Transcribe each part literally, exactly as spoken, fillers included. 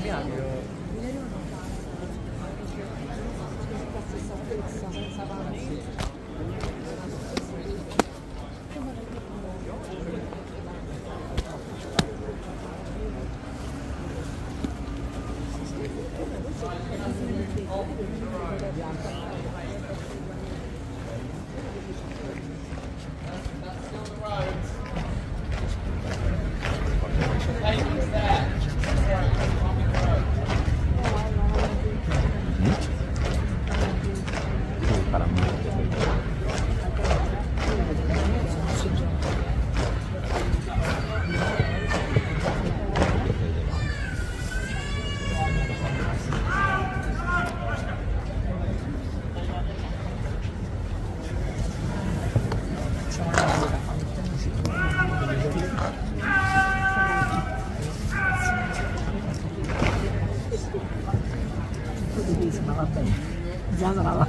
Già brava.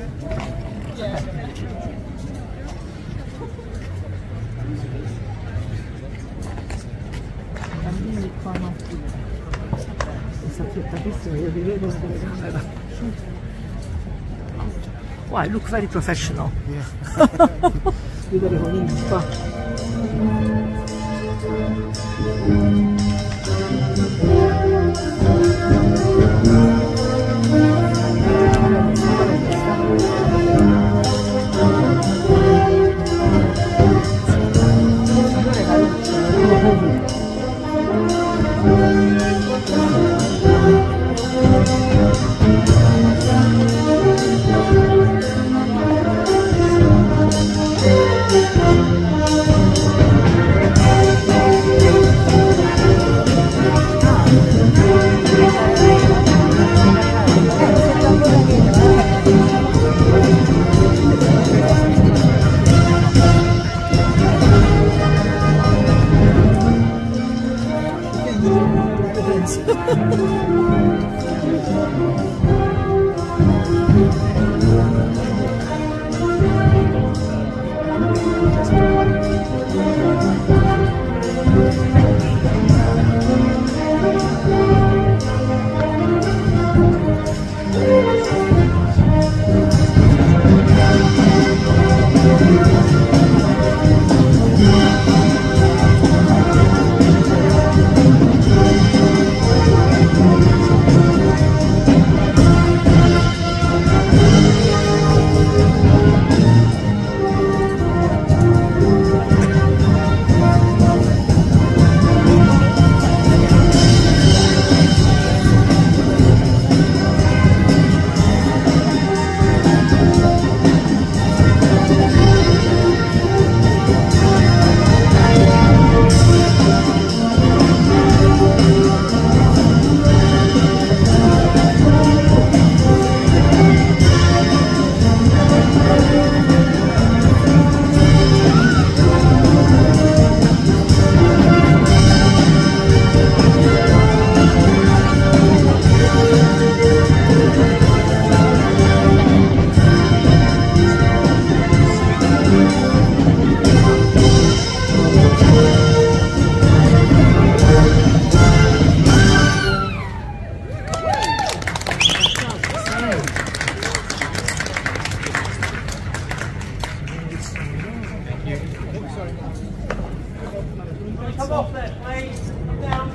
Bambini qua no. Questa fiattatissima io vi vedo la telecamera. Wow, you look very professional. Yeah. Vedere con il qua. Come off there, please. Come down.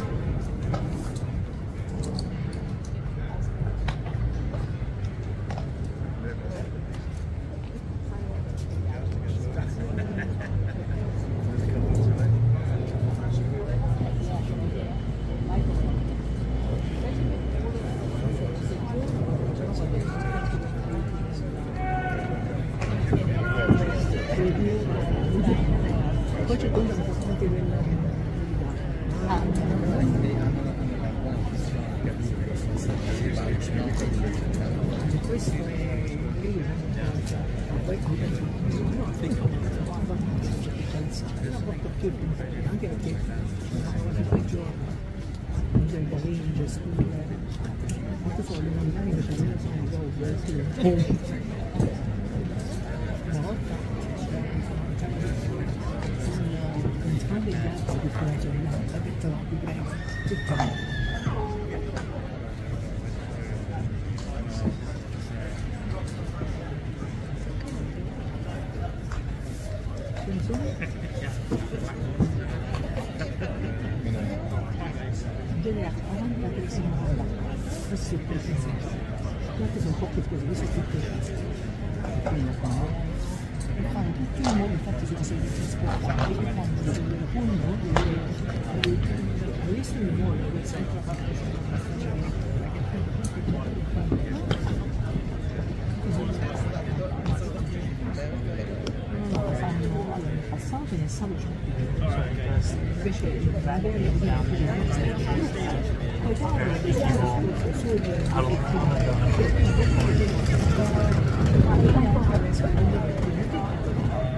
Poi c'è quello importante del... Ah. Questo è lì, poi anche perché tutti i giorni bisogna pomeriggio, scuola, quanto sono le montagne che sono uguali, una volta entrambi gli altri di quella giornata, ho detto no, vi prego, tutto. genere quarantatré secondi. Questi sono tutti insieme. Gli altri sono un po' più così, questi sono tutti quindi qua. E fanno tutti i modi, infatti sono servizi sportivi che fanno delle punte, adesso mi muoio, questa è la parte nel passato nel sabato invece il fratello di poi quando